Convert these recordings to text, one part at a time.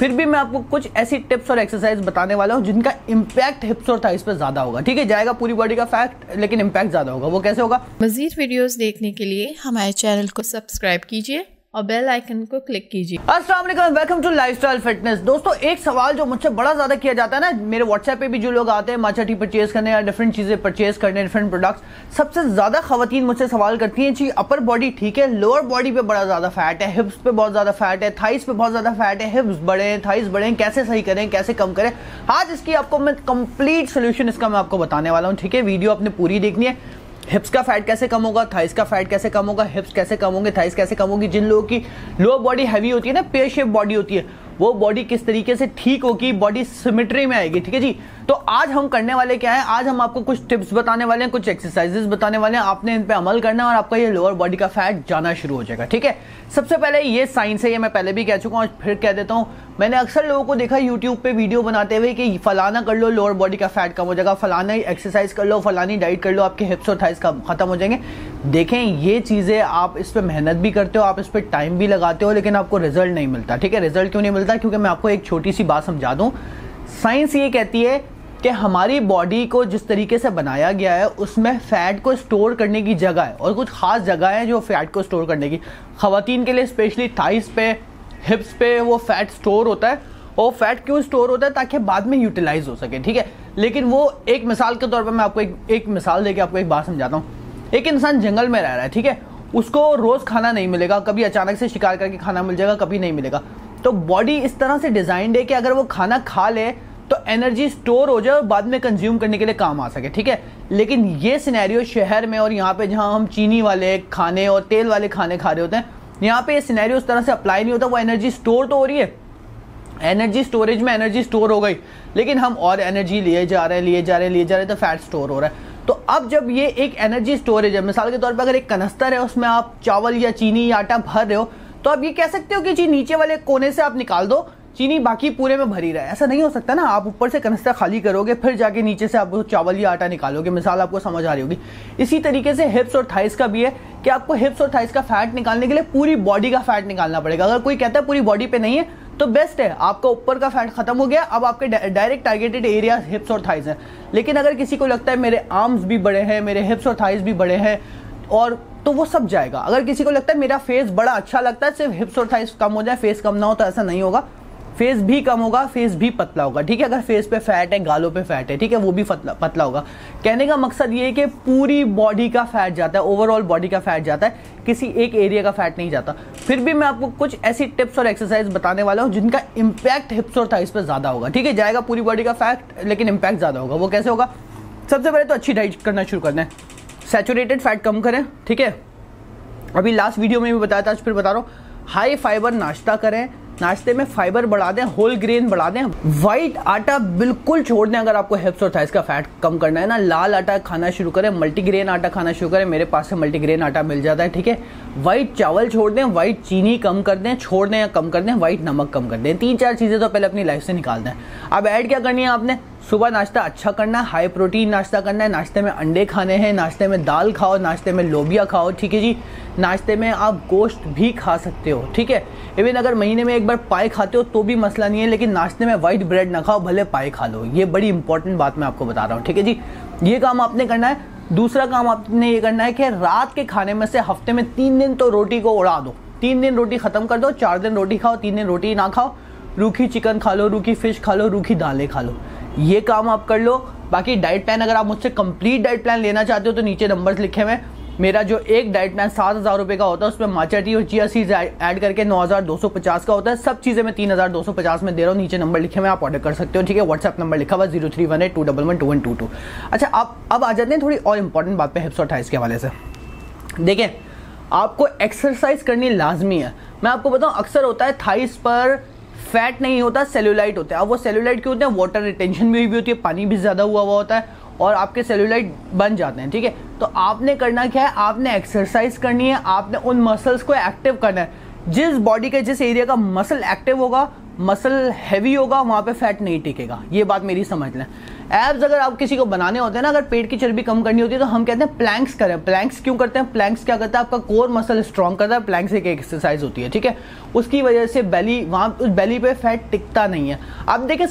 फिर भी मैं आपको कुछ ऐसी टिप्स और एक्सरसाइज बताने वाला हूं जिनका इंपैक्ट हिप्स और थाइस पे ज्यादा होगा। ठीक है, जाएगा पूरी बॉडी का फैट लेकिन इंपैक्ट ज्यादा होगा। वो कैसे होगा? मजीद वीडियोस देखने के लिए हमारे चैनल को सब्सक्राइब कीजिए और बेल आइकन को क्लिक कीजिए। अस्सलाम वालेकुम, वेलकम टू लाइफस्टाइल फिटनेस। दोस्तों, एक सवाल जो मुझसे बड़ा ज्यादा किया जाता है ना, मेरे व्हाट्सएप पे भी जो लोग आते हैं माचा टी परचेज करने या डिफरेंट चीजें परचेज करने, डिफरेंट प्रोडक्ट्स, सबसे ज्यादा खवातीन मुझसे सवाल करती हैं जी अपर बॉडी ठीक है, लोअर बॉडी पे बड़ा ज्यादा फैट है, हिप्स पे बहुत ज्यादा फैट है, थाइस पे बहुत ज्यादा फैट है, हिप्स बड़े हैं, थाइस बड़े हैं, कैसे सही करें, कैसे कम करें। आज इसकी आपको मैं कंप्लीट सोल्यूशन इसका मैं आपको बताने वाला हूँ। ठीक है, वीडियो आपने पूरी देखनी है। हिप्स का फैट कैसे कम होगा, थाइस का फैट कैसे कम होगा, हिप्स कैसे कम होंगे, थाइस कैसे कम होगी। जिन लोगों की लोअर बॉडी हैवी होती है ना, पेयर शेप बॉडी होती है, वो बॉडी किस तरीके से ठीक होगी, बॉडी सिमेट्री में आएगी। ठीक है जी, तो आज हम करने वाले क्या है, आज हम आपको कुछ टिप्स बताने वाले हैं, कुछ एक्सरसाइजेस बताने वाले हैं। आपने इन पे अमल करना है और आपका ये लोअर बॉडी का फैट जाना शुरू हो जाएगा। ठीक है, सबसे पहले ये साइंस है, ये मैं पहले भी कह चुका हूँ, फिर कह देता हूँ। मैंने अक्सर लोगों को देखा यूट्यूब पे वीडियो बनाते हुए कि फलाना कर लो लोअर बॉडी का फैट कम हो जाएगा, फलाना एक्सरसाइज कर लो, फलानी डाइट कर लो, आपके हिप्स और थाइस खत्म हो जाएंगे। देखें, ये चीजें आप इस पे मेहनत भी करते हो, आप इस पे टाइम भी लगाते हो, लेकिन आपको रिजल्ट नहीं मिलता। ठीक है, रिजल्ट क्यों नहीं मिलता? क्योंकि मैं आपको एक छोटी सी बात समझा दूं। साइंस ये कहती है कि हमारी बॉडी को जिस तरीके से बनाया गया है उसमें फैट को स्टोर करने की जगह है, और कुछ खास जगह है जो फैट को स्टोर करने की। खवातीन के लिए स्पेशली थाइस पे, हिप्स पे वो फैट स्टोर होता है। और फैट क्यों स्टोर होता है? ताकि बाद में यूटिलाइज हो सके। ठीक है, लेकिन वो एक मिसाल के तौर पर मैं आपको एक मिसाल देके आपको एक बात समझाता हूँ। एक इंसान जंगल में रह रहा है, ठीक है, उसको रोज खाना नहीं मिलेगा, कभी अचानक से शिकार करके खाना मिल जाएगा, कभी नहीं मिलेगा। तो बॉडी इस तरह से डिजाइंड है कि अगर वो खाना खा ले तो एनर्जी स्टोर हो जाए और बाद में कंज्यूम करने के लिए काम आ सके। ठीक है, लेकिन ये सिनेरियो शहर में और यहाँ पे जहाँ हम चीनी वाले खाने और तेल वाले खाने खा रहे होते हैं, यहाँ पे ये सिनेरियो उस तरह से अप्लाई नहीं होता। वो एनर्जी स्टोर तो हो रही है, एनर्जी स्टोरेज में एनर्जी स्टोर हो गई, लेकिन हम और एनर्जी लिए जा रहे हैं तो फैट स्टोर हो रहा है। तो अब जब ये एक एनर्जी स्टोरेज है, मिसाल के तौर पर अगर एक कनस्तर है उसमें आप चावल या चीनी या आटा भर रहे हो, तो आप ये कह सकते हो कि जी नीचे वाले कोने से आप निकाल दो, चीनी बाकी पूरे में भरी रहे। ऐसा नहीं हो सकता ना, आप ऊपर से कनस्तर खाली करोगे फिर जाके नीचे से आप चावल या आटा निकालोगे। मिसाल आपको समझ आ रही होगी। इसी तरीके से हिप्स और थाइस का भी है कि आपको हिप्स और थाइस का फैट निकालने के लिए पूरी बॉडी का फैट निकालना पड़ेगा। अगर कोई कहता है पूरी बॉडी पे नहीं है तो बेस्ट है, आपका ऊपर का फैट खत्म हो गया, अब आपके डायरेक्ट टारगेटेड एरिया हिप्स और थाइस है। लेकिन अगर किसी को लगता है मेरे आर्म्स भी बड़े हैं, मेरे हिप्स और थाइस भी बड़े हैं, और तो वो सब जाएगा। अगर किसी को लगता है मेरा फेस बड़ा अच्छा लगता है, सिर्फ हिप्स और थाइस कम हो जाए, फेस कम ना हो, तो ऐसा नहीं होगा। फेस भी कम होगा, फेस भी पतला होगा। ठीक है, अगर फेस पे फैट है, गालों पे फैट है, ठीक है, वो भी पतला होगा। कहने का मकसद ये है कि पूरी बॉडी का फैट जाता है, ओवरऑल बॉडी का फैट जाता है, किसी एक एरिया का फैट नहीं जाता। फिर भी मैं आपको कुछ ऐसी टिप्स और एक्सरसाइज बताने वाला हूँ जिनका इंपैक्ट हिप्स और थाइस पे ज्यादा होगा। ठीक है, जाएगा पूरी बॉडी का फैट लेकिन इंपैक्ट ज्यादा होगा। वो कैसे होगा? सबसे पहले तो अच्छी डाइट करना शुरू करना है, सैचुरेटेड फैट कम करें। ठीक है, अभी लास्ट वीडियो में भी बताया था, आज फिर बता रहा हूँ। हाई फाइबर नाश्ता करें, नाश्ते में फाइबर बढ़ा दें, होल ग्रेन बढ़ा दें, व्हाइट आटा बिल्कुल छोड़ दें। अगर आपको हिप्स और थाइस का फैट कम करना है ना, लाल आटा खाना शुरू करें, मल्टीग्रेन आटा खाना शुरू करें। मेरे पास से मल्टीग्रेन आटा मिल जाता है। ठीक है, व्हाइट चावल छोड़ दें, व्हाइट चीनी कम कर दें, छोड़ दें या कम कर दें, व्हाइट नमक कम कर दें। 3-4 चीजें तो पहले अपनी लाइफ से निकाल दें। अब ऐड क्या करनी है आपने? सुबह नाश्ता अच्छा करना है, हाई प्रोटीन नाश्ता करना है। नाश्ते में अंडे खाने हैं, नाश्ते में दाल खाओ, नाश्ते में लोबिया खाओ। ठीक है जी, नाश्ते में आप गोश्त भी खा सकते हो। ठीक है, इवन अगर महीने में एक बार पाए खाते हो तो भी मसला नहीं है, लेकिन नाश्ते में व्हाइट ब्रेड ना खाओ, भले पाए खा लो। ये बड़ी इंपॉर्टेंट बात मैं आपको बता रहा हूँ। ठीक है जी, ये काम आपने करना है। दूसरा काम आपने ये करना है कि रात के खाने में से हफ्ते में 3 दिन तो रोटी को उड़ा दो। 3 दिन रोटी खत्म कर दो, 4 दिन रोटी खाओ, 3 दिन रोटी ना खाओ। रूखी चिकन खा लो, रूखी फिश खा लो, रूखी दालें खा लो। ये काम आप कर लो। बाकी डाइट प्लान, अगर आप मुझसे कंप्लीट डाइट प्लान लेना चाहते हो तो नीचे नंबर्स लिखे हुए हैं। मेरा जो एक डाइट प्लान 7,000 रुपये का होता है, उसमें माचा टी और चिया सीड्स ऐड करके 9,250 का होता है। सब चीज़ें मैं 3,250 में दे रहा हूँ। नीचे नंबर लिखे हुए, आप ऑर्डर कर सकते हो। ठीक है, व्हाट्सएप नंबर लिखा हुआ 0318211222। अच्छा, अब आ जाते हैं थोड़ी और इंपॉर्टेंट बात पे हिप्स और थाइस के हवाले से। देखें, आपको एक्सरसाइज करनी लाजमी है। मैं आपको बताऊँ, अक्सर होता है थाइस पर फैट नहीं होता, सेल्यूलाइट होता है। अब वो सेल्यूलाइट क्यों होते हैं? वाटर रिटेंशन भी होती है, पानी भी ज़्यादा हुआ होता है और आपके सेल्यूलाइट बन जाते हैं। ठीक है, तो आपने करना क्या है? आपने एक्सरसाइज करनी है, आपने उन मसल्स को एक्टिव करना है। जिस बॉडी के जिस एरिया का मसल एक्टिव होगा, मसल हैवी होगा, वहाँ पे फैट नहीं टिकेगा। ये बात मेरी समझ लें। एब्स अगर आप किसी को बनाने होते हैं ना, अगर पेट की चर्बी कम करनी होती है तो हम कहते हैं प्लैंक्स करें। प्लैंक्स क्यों करते हैं? प्लैंक्स क्या करता है, आपका कोर मसल स्ट्रॉन्ग करता है। प्लैंक्स एक एक्सरसाइज होती है, ठीक है, उसकी वजह से बेली, वहां उस बेली पे फैट टिकता नहीं है। आप देखिए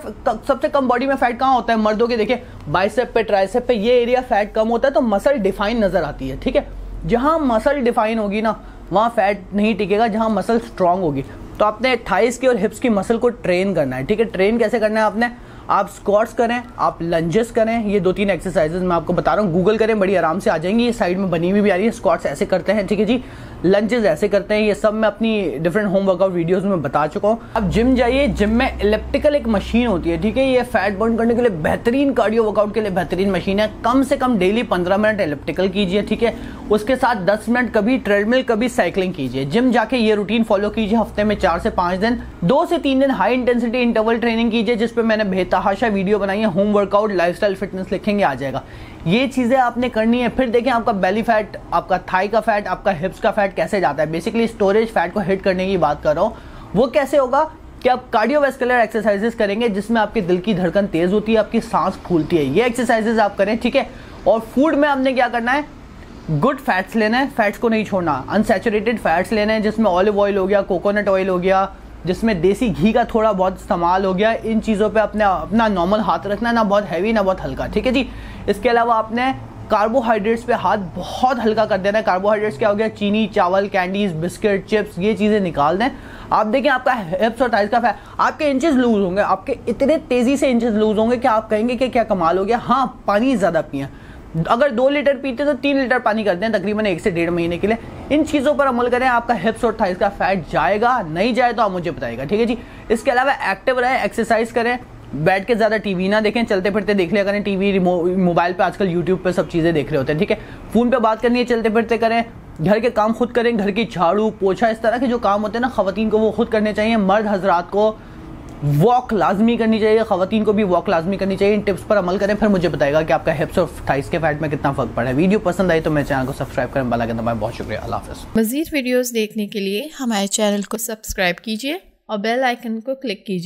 सबसे कम बॉडी में फैट कहाँ होता है? मर्दों के देखिए बाइसेप पे, ट्राइसेप पे, ये एरिया फैट कम होता है, तो मसल डिफाइन नजर आती है, ठीक है। जहां मसल डिफाइन होगी ना वहां फैट नहीं टिकेगा, जहां मसल स्ट्रांग होगी। तो आपने थाइस की और हिप्स की मसल को ट्रेन करना है, ठीक है। ट्रेन कैसे करना है आपने? आप स्क्वाट्स करें, आप लंजेस करें, ये 2-3 एक्सरसाइजेज मैं आपको बता रहा हूँ, गूगल करें, बड़ी आराम से आ जाएंगी, ये साइड में बनी हुई भी आ रही है। स्क्वाट्स ऐसे करते हैं, ठीक है जी, लंजेस ऐसे करते हैं, ये सब मैं अपनी डिफरेंट होम वर्कआउट वीडियोस में बता चुका हूँ। अब जिम जाइए, जिम में इलेप्टिकल एक मशीन होती है, ठीक है, ये फैट बर्न करने के लिए बेहतरीन, कार्डियो वर्कआउट के लिए बेहतरीन मशीन है। कम से कम डेली 15 मिनट इलेप्टिकल कीजिए, ठीक है, उसके साथ 10 मिनट कभी ट्रेडमिल कभी साइकिलिंग कीजिए। जिम जाके ये रूटीन फॉलो कीजिए, हफ्ते में 4 से 5 दिन, 2 से 3 दिन हाई इंटेंसिटी इंटरवल ट्रेनिंग कीजिए, जिसपे मैंने बेतहाशा वीडियो बनाई है, होम वर्कआउट लाइफस्टाइल फिटनेस लिखेंगे आ जाएगा। ये चीजें आपने करनी है। फिर देखें आपका बेली फैट, आपका थाई का फैट, आपका हिप्स का फैट कैसे जाता है। बेसिकली स्टोरेज फैट को हिट करने की बात कर रहा हूं। वो कैसे होगा कि आप कार्डियोवैस्कुलर एक्सरसाइजेस करेंगे, जिसमें आपकी दिल की धड़कन तेज होती है, आपकी सांस फूलती है, ये एक्सरसाइजेस आप करें, ठीक है। और फूड में आपने क्या करना है? गुड फैट्स लेना है, फैट्स को नहीं छोड़ना। अनसैचुरेटेड फैट्स लेने हैं, जिसमें ऑलिव ऑयल हो गया, कोकोनट ऑयल हो गया, जिसमें देसी घी का थोड़ा बहुत इस्तेमाल हो गया। इन चीज़ों पे अपना नॉर्मल हाथ रखना है, ना बहुत हैवी ना बहुत हल्का, ठीक है जी। इसके अलावा आपने कार्बोहाइड्रेट्स पे हाथ बहुत हल्का कर देना है। कार्बोहाइड्रेट्स क्या हो गया? चीनी, चावल, कैंडीज, बिस्किट, चिप्स, ये चीज़ें निकाल दें। आप देखें आपका हिप्स और थाइस का फैट, आपके इंचेस लूज होंगे, आपके इतने तेजी से इंचेस लूज होंगे कि आप कहेंगे कि क्या कमाल हो गया। हाँ, पानी ज़्यादा पिए, अगर 2 लीटर पीते तो 3 लीटर पानी कर दें तकरीबन 1 से 1.5 महीने के लिए। इन चीज़ों पर अमल करें, आपका हिप्स और थाइस का फैट जाएगा। नहीं जाए तो आप मुझे बताइएगा, ठीक है जी। इसके अलावा एक्टिव रहें, एक्सरसाइज करें, बैठ के ज़्यादा टीवी ना देखें, चलते फिरते देख लिया करें। टीवी, मोबाइल पे आजकल यूट्यूब पे सब चीज़ें देख रहे होते हैं, ठीक है। फ़ोन पे बात करनी है, चलते फिरते करें। घर के काम खुद करें, घर की झाड़ू पोछा, इस तरह के जो काम होते हैं ना ख़वातीन को, वो खुद करने चाहिए। मर्द हजरात को वॉक लाजमी करनी चाहिए, ख़वातीन को भी वॉक लाजमी करनी चाहिए। इन टिप्स पर अमल करें, फिर मुझे बताएगा कि आपका हिप्स और थाइस के फैट में कितना फ़र्क पड़ा है। वीडियो पसंद आई तो मेरे चैनल को सब्सक्राइब करें, बेल आइकन दबाएं। बहुत शुक्रिया, अल्लाह हाफ़िज़। मज़ीद वीडियोज़ देखने के लिए हमारे चैनल को सब्सक्राइब कीजिए और बेल आइकन को क्लिक कीजिए।